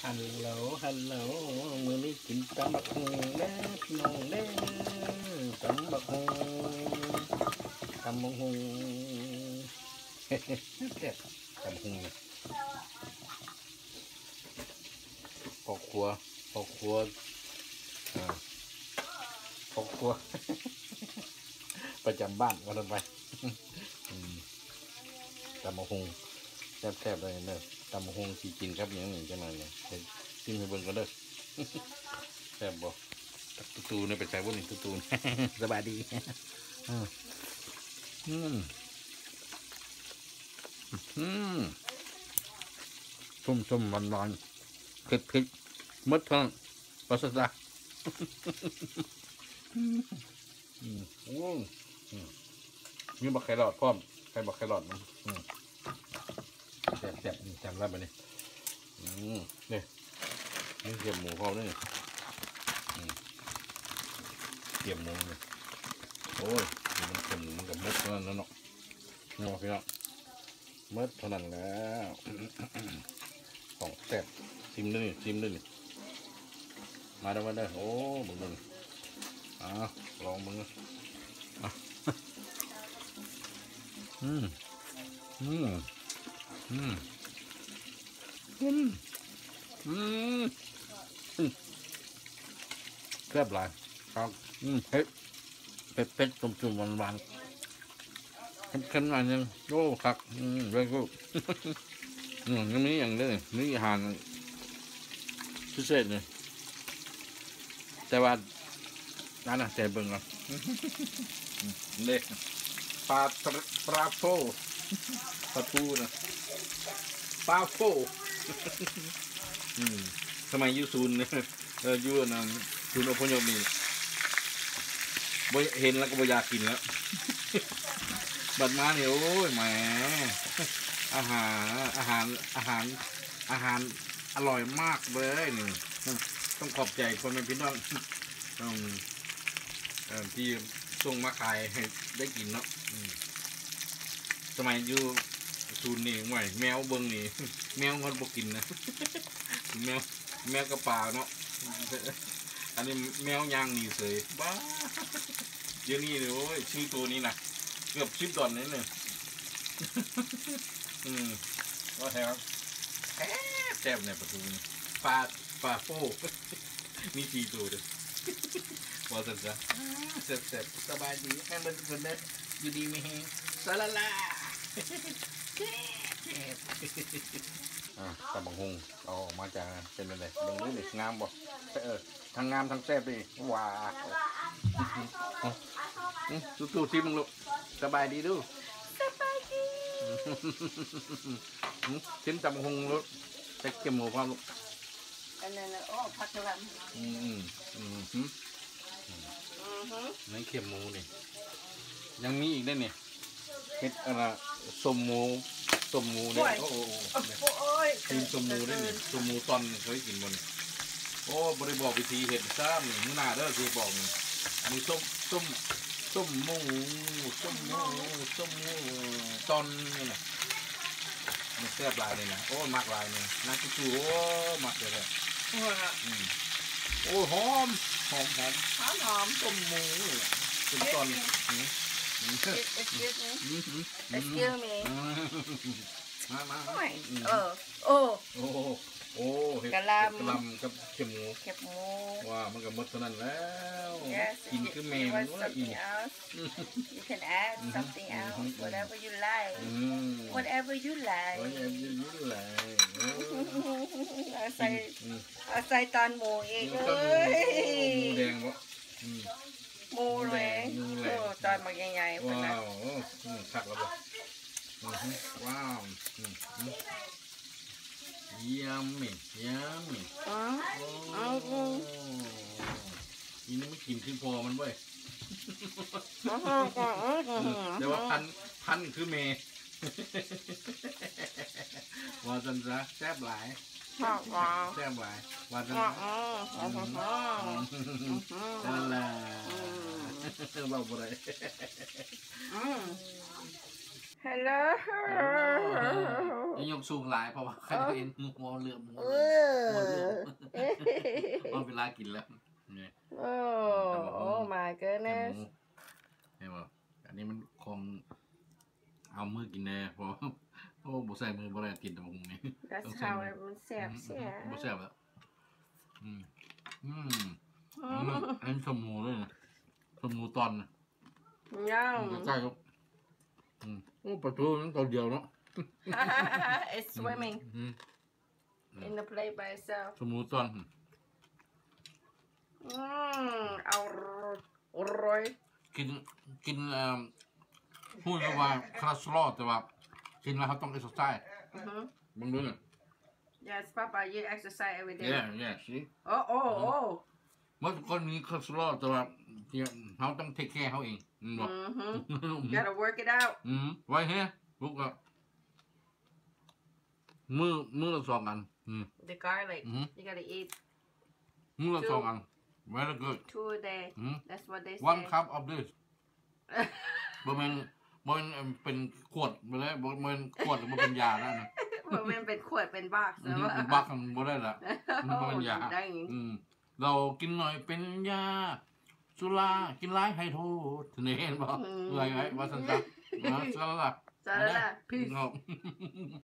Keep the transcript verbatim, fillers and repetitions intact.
ฮัลโหลฮัลโหลมือนี้กินตำบักหุ่งเด้อพี่น้องเด้อตำบักหุ่งตำบักหุ่งเฮ้เฮ้ตำบักหุ่งพ่อครัวพ่อครัวอ่าพ่อครัวประจำบ้านวันนั้นไปตำบักหุ่งแซ่บๆเลยเด้อตำบักหุ่งสีกินครับอย่างหนึ่งจังหน่อยเนี่ยกินให้เบิ่งกันเด้อแซ่บบ่ตูตูเนี่ยไปใส่บุญนี่ตูตูสบายดีอืมอืมอืมชุ่มชุ่มวันวันเผ็ดเผ็ดมดทั้งภาษาจ้าอืมโอ้มีบักไข่หลอดพร้อมไข่บักไข่หลอดมันแซ่บแซ่บจำได้ไหมเนี่ยอืมเนี่ยนี่เกี๊ยวหมูพร้อมด้วยเกี๊ยวหมูเนี่ยโอ้ยมันเค็มมันกับมดเท่านั้นแล้วเนาะเนาะพี่เนาะมดเท่านั้นแล้วของแซ่บชิมด้วยชิมด้วยมาได้มาได้โอ้บึงบึงอ่ะลองมึงอ่ะอืมอืมอืมอืมอืมแซ่บหลายครับอืมเผ็ดเผ็ดเผ็ดจุ่มจุ่มหวานหวานเค็มๆหน่อยนึงโอ้ครับอืมเรื่องกูอืมยังมีอย่างนี้มีอาหารพิเศษเลยแต่ว่านั่นน่ะแต่เบิ่งก่อนเด็กปลาปลาโฟปลาทูนะปลาโฟอืมสมัยยูซูนเนี่ยเออยูนั่นซูนอพยพนี่บ่เห็นแล้วก็บ่อยากกินแล้วบัดมาเนี่ยโอ้ยแหมอาหารอาหารอาหารอาหารอร่อยมากเลยนี่ต้องขอบใจคนเป็นพี่น้องต้องที่ส่งมาขายให้ได้กินเนาะสมัยอยู่ซูนนี่ห่วยแมวเบิ้งนี่แมวมันบ่กินนะแมวแมวกระป๋าเนาะอันนี้แมวย่างนี่เสยบ้าเดี๋ยวนี้เลยโอ้ยชื่อตัวนี้นะเกือบชิปดอนนี่เลยอืมก็แถวแซ่บในประตูนี่ปลาปลาโป้มีสี่ตัวเลยว่าสันจ้ะแซ่บแซ่บสบายดีแห้งเป็นคนเด้ออยู่ดีไม่แห้งสลาลาอ่าตำบักหุ่งเอาออกมาจากเป็นอะไรเบิ่งนี่งามบ่เออทั้งงามทั้งแซ่บดิว้าสู้ๆที่มึงลูกสบายดีดูสบายดีชิมตำบักหุ่งลูกใส่เกี๊ยวหมูความลูกอันนั้นโอ้ผักกะหล่ำอืมอืมอืมนี่เกี๊ยวหมูนี่ยังมีอีกได้เนี่ยเห็ดอะไรส้มหมูส้มหมูเนี่ยโอ้โหกินส้มหมูได้เนี่ยส้มหมูตอนเคยกินมันโอ้บริบอกวิธีเห็ดซ้ำหนึ่งหน้าเด้อคือบอกอันนี้ส้มส้มส้มหมูส้มหมูส้มหมูตอนนี่นะมันแซ่บลายเลยนะโอ้มากลายเลยนักกิจูโอ้มากเลยโอ้หอมหอมหอมหอมหอมส้มหมูเป็นตอนExcuse me มามาเออโอ้โอ้โอ้เห็ดกะลำกับเข็มหมูเข็มหมูว้ามันก็หมดเท่านั้นแล้วกินคือแมวว่าอี You can add something else whatever you like whatever you like whatever you like เอาใส่เอาใส่ตอนหมูเองเลยหมูแดงวะหมูแดงตอนมันใหญ่ๆว้าวชักแล้วบ่ว้าวยัมมี่ยัมมี่อ๋ออ๋อนี่ไม่กินคือพอมันเว้ยแต่ว่าพันพันคือเมย์ว่าจันจ้ะแซ่บหลายแซ่บหลายว่าจันจ้ะนั่นแหละเราบ่ได้ฮัลโหลยังยกสูงหลายเพราะว่าใครเห็นหัวเรือหัวเรือลากินแล้วนี่โอ้โอ้ my แค่ห goodness มูเห็นป่ะอันนี้มันคงเอามือกินแน่เพราะโอ้บุใส่มือบ่ได้กินแต่หมูนี่ that's ต้องใส่ how มือ it มันแซ่บแซ่บบ่แซ่บแล้วอืมอืมอันนี้สมหมูด้วยนะสมหมูตอนนะย่างใกล้ๆครับอืมโอ้ประตูนั้นตัวเดียวเนาะ it's swimming อืม in the plate by itself สมหมูตอนอืมเอาอร่อยกินกินเอ่อพูดว่าคอเลสเตอรอลแต่ว่ากินแล้วเขาต้องเอ็กซ์ไซส์อือฮึมึงดูเนี่ย yes papa you exercise every day yeah yeah see โอ้โอ้โอ้เมื่อคนมีคอเลสเตอรอลแต่ว่าเขาต้องเทคแคร์เขาเองอืมบอกอือฮึ gotta work it out อืมไว้เฮ้ยพวกก็มือมือละสองอันอืม the garlic อือฮึ you gotta eat มือละสองอัน very good two a day อืม that's what they one say cup of this บ่แม่นบ่แม่นเป็นขวดไปเลยบ่แม่นขวดบ่เป็นยาแล้วนะมันเป็นขวดเป็นบักอืนะมว่าบักมันบ่ได้ละมันบ่โอ้เป็นยาได้อย่างงี้อืมเรากินหน่อยเป็นยาสุรากินหลายให้โทษนี่เห็นบ่อืมเอ้ยไว้ว่าซั่นซะนะซะละซะละ peace เนาะ